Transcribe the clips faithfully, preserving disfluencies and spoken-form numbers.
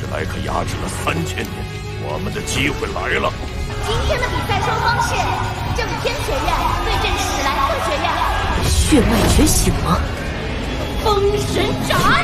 来可压制了三千年，我们的机会来了。 今天的比赛双方是正天学院对阵史莱克学院。 血脉觉醒吗？ 封神斩！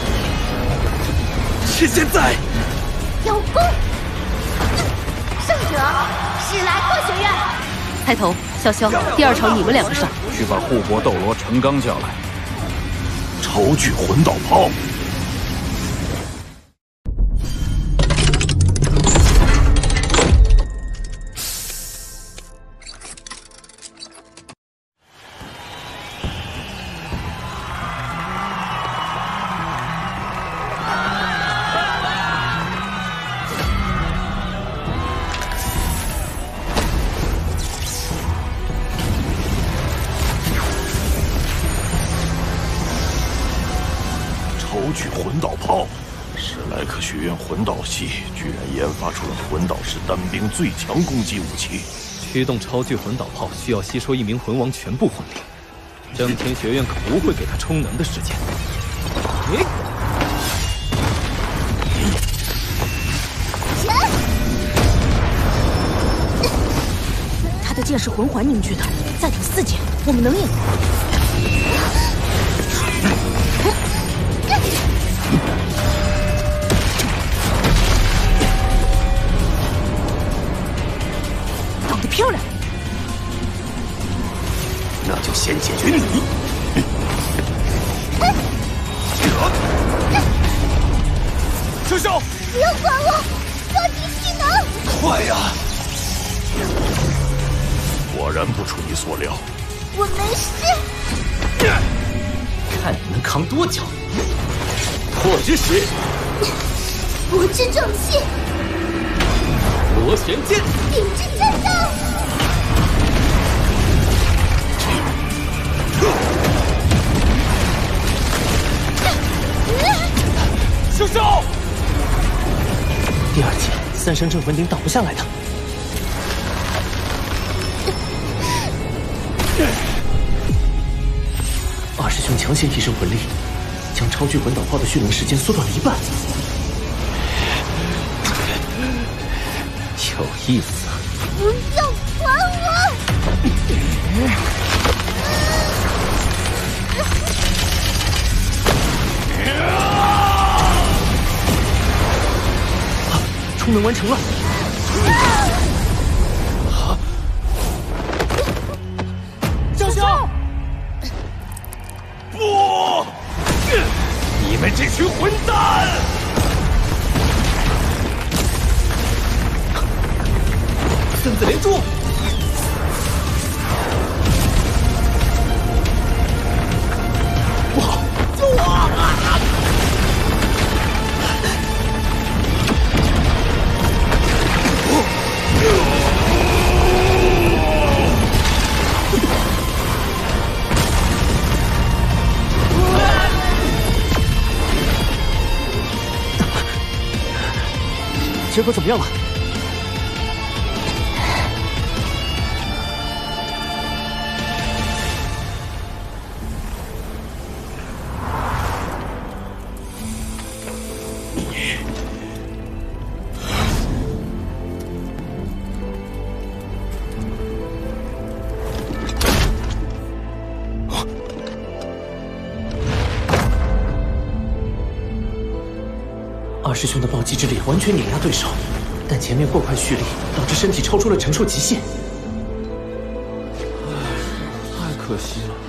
是现在！ 邀功！胜者史莱克学院。 开头，潇潇，第二场你们两个上。 去把护国斗罗陈刚叫来。 超巨魂导炮。 超巨魂导炮，史莱克学院魂导系居然研发出了魂导式单兵最强攻击武器。 驱动超巨魂导炮需要吸收一名魂王全部魂力，正天学院可不会给他充能的时间。你， 他的剑是魂环凝聚的，再顶四剑，我们能赢。 挡得漂亮， 那就先解决你。 秋秋，不要管我，抓紧技能！ 快呀！果然不出你所料。 我没事。 看你能扛多久！破之石， 魔之正气， 螺旋剑， 顶之震荡。 秀秀，第二剑三生镇魂鼎挡不下来的。 二师兄强行提升魂力，将超巨魂导炮的蓄能时间缩短了一半。有意思。 不要管我！ 充能完成了。 潇潇。 不！你们这群混蛋！ 孙子连珠！不好！救我！结果怎么样了？二师兄的暴击之力完全碾压对手，但前面过快蓄力，导致身体超出了承受极限。 唉，太可惜了。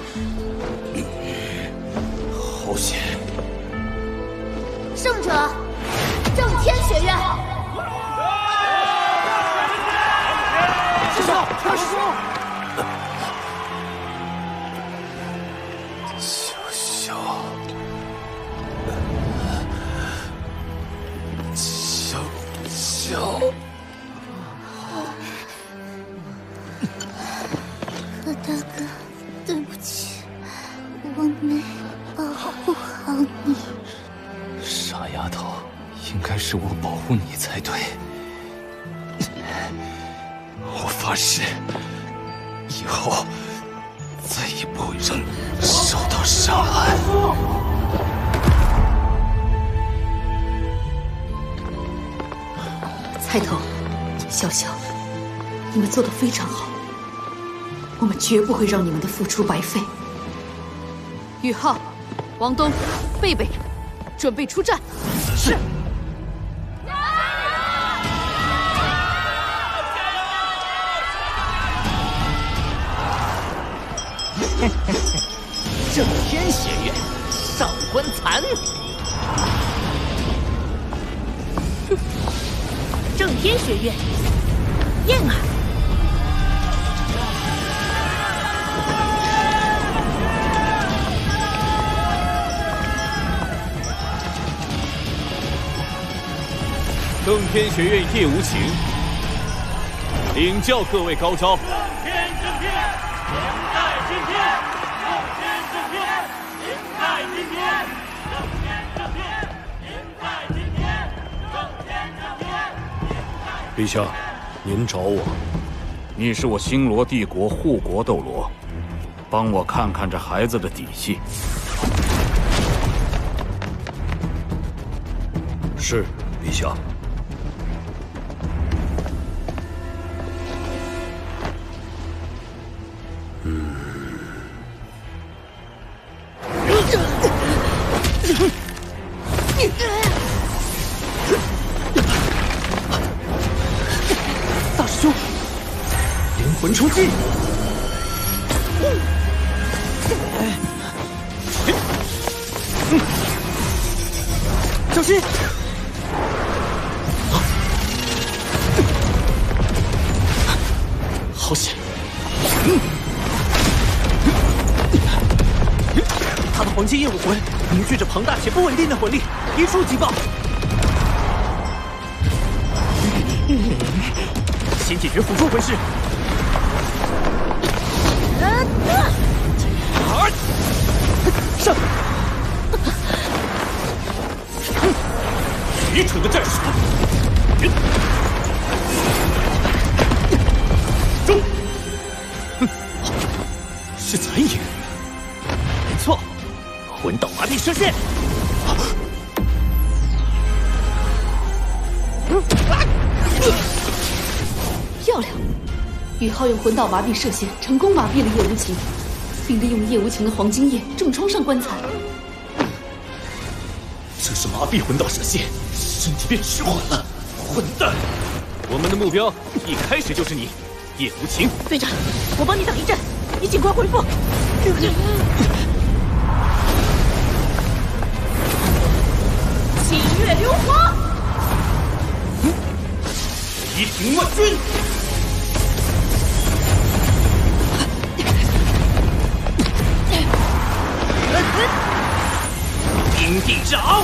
好险！ 胜者，正天学院。 师兄，二师兄。 何大哥，对不起，我没保护好你。 傻丫头，应该是我保护你才对。我发誓，以后再也不会让你受到伤害。 菜头、潇潇，你们做得非常好，我们绝不会让你们的付出白费。宇浩、王东、贝贝，准备出战。是。 正天学院，上官残。 正天学院，燕儿。 正天学院叶无情，领教各位高招。 正天正天，灵在今天；正天正天，灵在今天；正天正天，灵在今天；正天正天，灵在。 陛下，您找我？你是我星罗帝国护国斗罗，帮我看看这孩子的底细。是，陛下。 大师兄，灵魂冲击！小心！好险！他的黄金业武魂凝聚着庞大且不稳定的魂力，一触即爆。先解决辅助魂师。上！愚蠢的战术！中！是残影。没错，魂导麻痹射线。 漂亮！宇浩用魂导麻痹射线成功麻痹了叶无情，并利用叶无情的黄金叶重创上棺材。 这是麻痹魂导射线，身体变迟缓了。混蛋！ 我们的目标一开始就是你，叶无情。 队长，我帮你挡一阵，你尽快恢复。星月流华， 一庭万钧。阴地之鳌，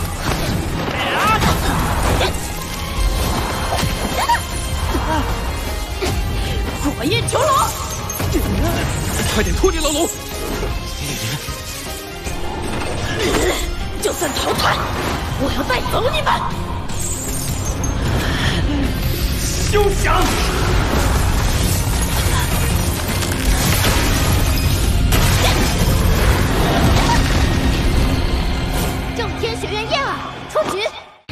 火焰囚笼， 快点脱离牢笼！ 就算淘汰，我要带走你们！ 休想！ 正天学院燕儿出局。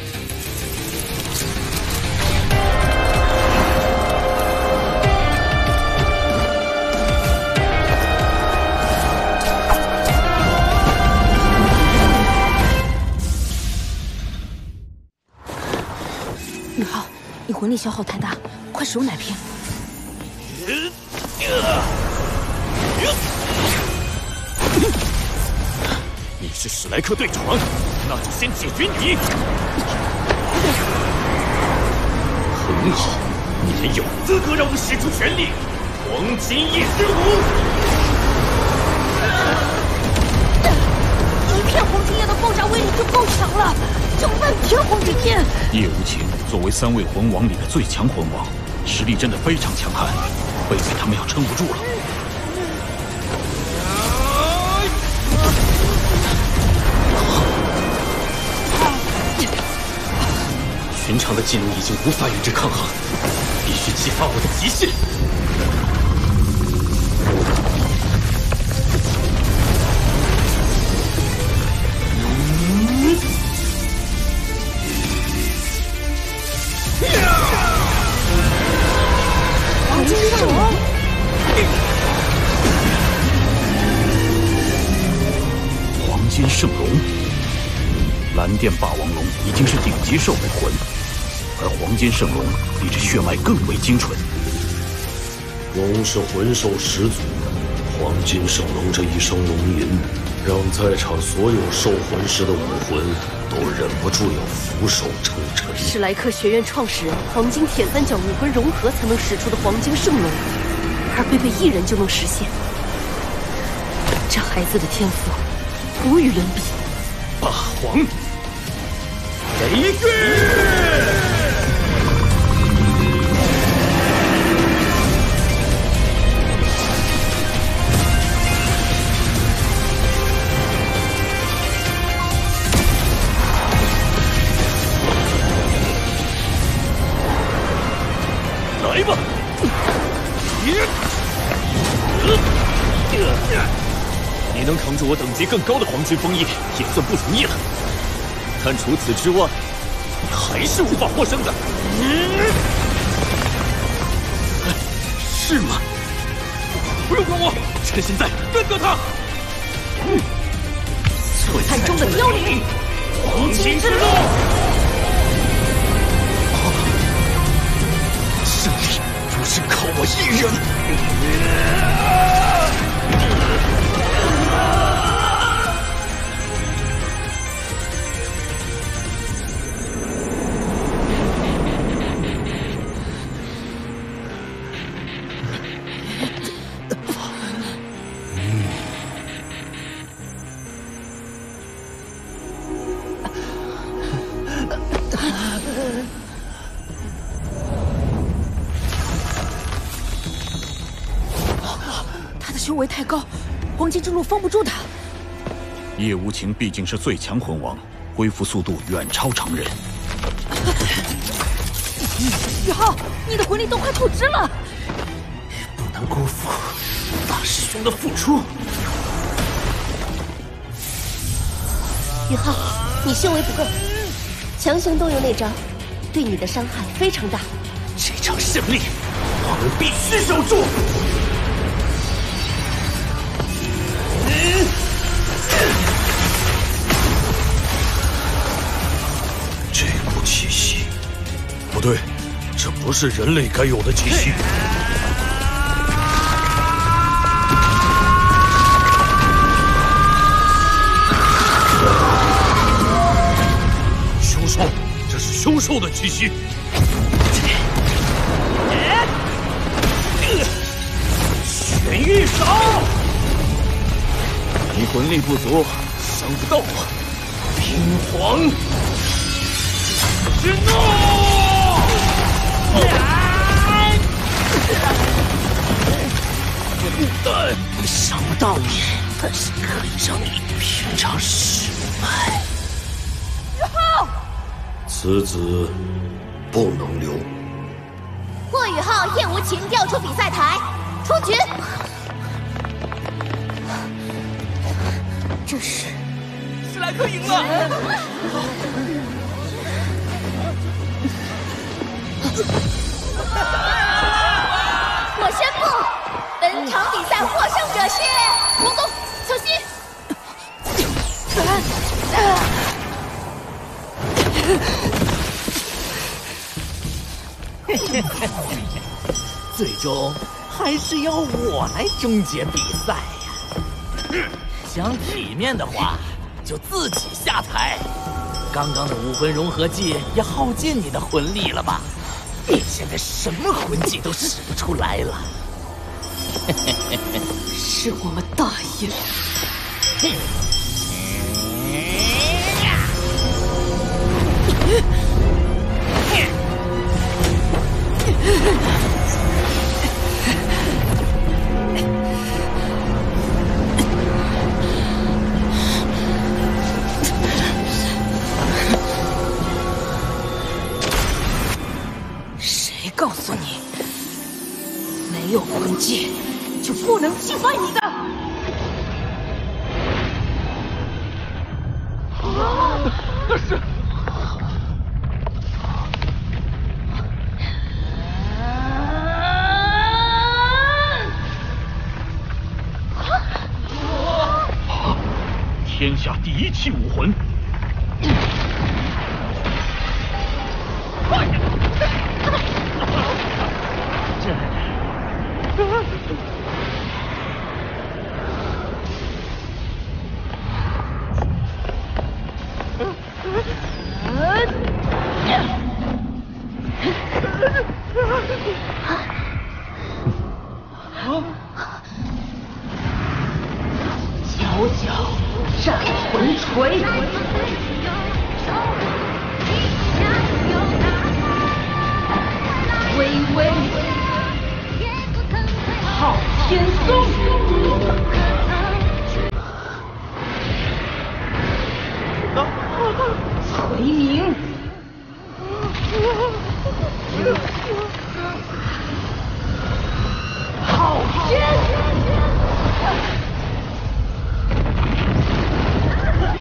宇浩，你魂力消耗太大，快使用奶瓶。 你是史莱克队长，那就先解决你。很好，你还有资格让我使出全力！黄金夜之舞， 一片黄金叶的爆炸威力就够强了，这万片黄金叶！ 叶无情作为三位魂王里的最强魂王，实力真的非常强悍，贝贝他们要撑不住了。 寻常的技能已经无法与之抗衡，必须激发我的极限。嗯圣龙！ 黄金圣龙，蓝电霸王龙已经是顶级兽类魂，而黄金圣龙比这血脉更为精纯。 龙是魂兽始祖，黄金圣龙这一声龙吟，让在场所有兽魂师的武魂都忍不住要俯首称臣。 史莱克学院创始人黄金铁三角武魂融合才能使出的黄金圣龙，而贝贝一人就能实现，这孩子的天赋无与伦比。 霸皇雷月。 来吧！ 你能扛住我等级更高的黄金封印，也算不容易了。但除此之外，你还是无法获胜的。是吗？不用管我，趁现在干掉他！ 璀璨中的凋零，黄金之路。 胜利不是靠我一人。 修为太高，黄金之路封不住他。 叶无情毕竟是最强魂王，恢复速度远超常人。 宇浩，你的魂力都快透支了， 不能辜负大师兄的付出。 宇浩，你修为不够，强行动用那招，对你的伤害非常大。 这场胜利，我们必须守住。 这股气息，不对，这不是人类该有的气息。凶兽，这是凶兽的气息。 玄玉扫。 你魂力不足，伤不到我。 冰皇之怒！想不到你，但是可以让你品尝血脉。 宇浩， 此子不能留。 霍宇浩、叶无情调出比赛台，出局。 这是史莱克赢了。 我宣布，本场比赛获胜者是王东、小希。 最终还是要我来终结比赛呀！想体面的话，就自己下台。刚刚的武魂融合技也耗尽你的魂力了吧？你现在什么魂技都使不出来了。 是我们大意了。谁告诉你，没有魂技就不能击败你的？ 那是。 武魂。